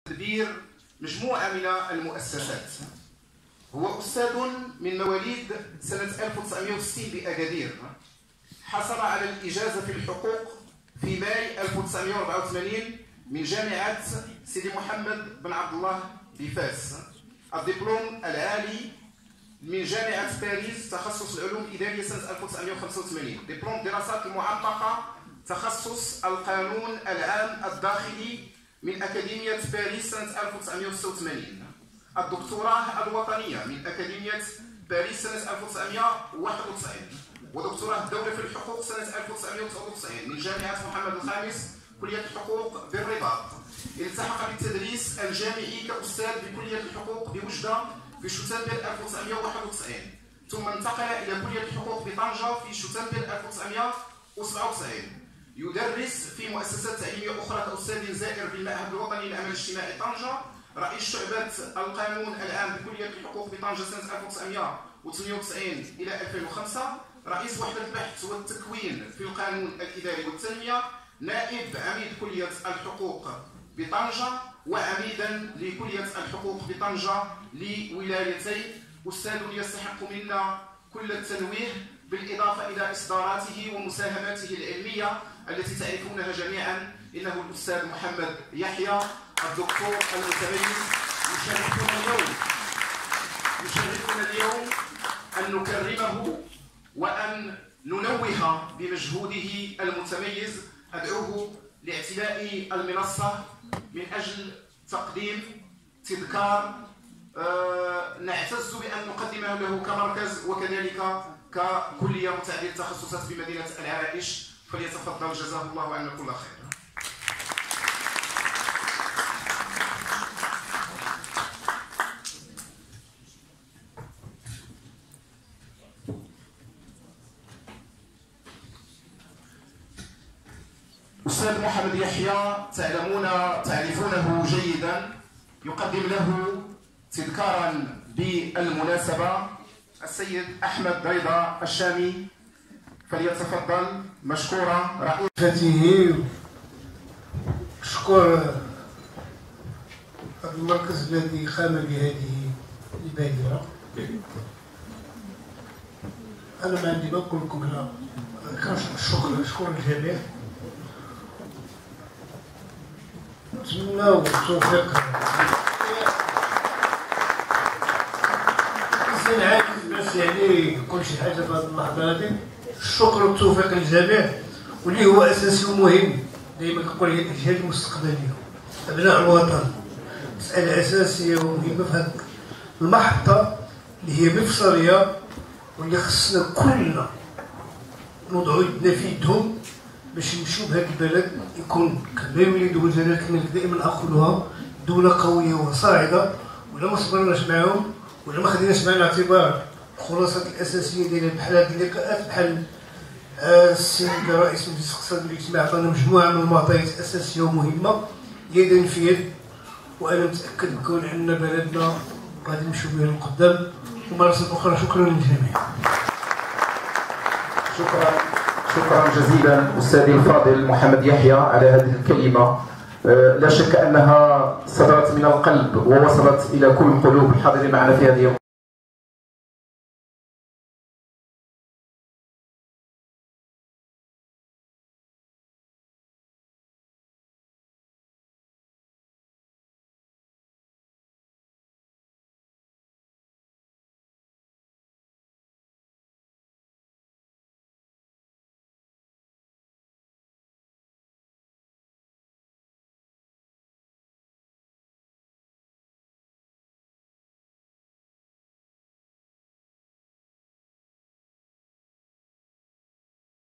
تدبير مجموعة من المؤسسات. هو أستاذ من مواليد سنة 1960 بأكادير، حصل على الإجازة في الحقوق في ماي 1984 من جامعة سيدي محمد بن عبد الله بفاس. الدبلوم العالي من جامعة باريس تخصص العلوم الإدارية سنة 1985. دبلوم دراسات المعمقة تخصص القانون العام الداخلي من أكاديمية باريس سنة 1986. الدكتوراه الوطنية من أكاديمية باريس سنة 1991. ودكتوراه الدولة في الحقوق سنة 1999 من جامعة محمد الخامس كلية الحقوق بالرباط. التحق بالتدريس الجامعي كأستاذ بكلية الحقوق بوجدة في شتنبر 1991، ثم انتقل إلى كلية الحقوق بطنجة في شتنبر 1997. يدرس في مؤسسات تعليمية أخرى كأستاذ زائر بالمعهد الوطني للعمل الاجتماعي طنجة، رئيس شعبة القانون العام بكلية الحقوق بطنجة سنة 1998 إلى 2005، رئيس وحدة البحث والتكوين في القانون الإداري والتنمية، نائب عميد كلية الحقوق بطنجة، وعميدا لكلية الحقوق بطنجة لولايتي. أستاذ يستحق منا كل التنويه بالإضافة إلى إصداراته ومساهماته العلمية التي تعرفونها جميعا. إنه الأستاذ محمد يحيى الدكتور المتميز. يشرفنا اليوم أن نكرمه وأن ننوه بمجهوده المتميز. أدعوه لاعتلاء المنصة من أجل تقديم تذكار نعتز بأن نقدمه له كمركز وكذلك ككلية متعددة التخصصات في مدينة العرائش. فليتفضل جزاه الله عنا كل خير. أستاذ محمد يحيى تعرفونه جيدا. يقدم له تذكارا بالمناسبة السيد أحمد رضا الشامي، فليتفضل مشكورا رئيسته. أشكر المركز الذي قام بهذه البادرة. أنا ما عندي ما نقول لكم لا، الشكر الجميع. نتمنى التوفيق. نعاكس باش يعني نقول شي حاجه في هذه اللحظه هذه. الشكر والتوفيق للجميع، واللي هو اساسي ومهم. دائما كنقول هي الاجيال المستقبليه، ابناء الوطن. مساله اساسيه ومهمه في هذه المحطه اللي هي مفصليه، واللي خصنا كلنا نوضعوا يدنا في يدهم باش نمشيو بهذا البلد يكون كما وليد وزاره الملك دائما اقولها دوله قويه وصاعده. ولا ما صبرناش معاهم ولا ما خديناش معنا الاعتبار الخلاصات الاساسيه ديالها بحال هذه اللقاءات، بحال السيد رئيس مجلس الاقتصاد والاجتماع عطانا مجموعه من المعطيات اساسيه ومهمه يدا في يد. وانا متاكد بكون عندنا بلدنا غادي نمشيو بها للقدام. ومرة اخرى شكرا للجميع. شكرا جزيلا أستاذي الفاضل محمد يحيى على هذه الكلمة. لا شك أنها صدرت من القلب ووصلت إلى كل قلوب الحاضرين معنا في هذه